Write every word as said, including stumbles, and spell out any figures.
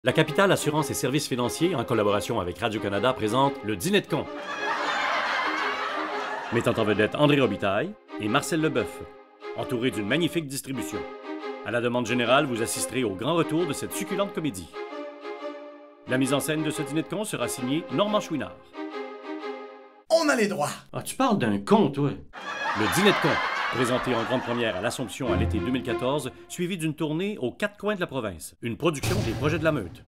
La Capitale Assurance et Services financiers, en collaboration avec Radio-Canada, présente le Dîner de con. Mettant en vedette André Robitaille et Marcel Leboeuf, entouré d'une magnifique distribution. À la demande générale, vous assisterez au grand retour de cette succulente comédie. La mise en scène de ce Dîner de con sera signée Normand Chouinard. On a les droits! Ah, tu parles d'un con, toi! Le Dîner de con, présenté en grande première à l'Assomption à l'été deux mille quatorze, suivi d'une tournée aux quatre coins de la province. Une production des Projets de la Meute.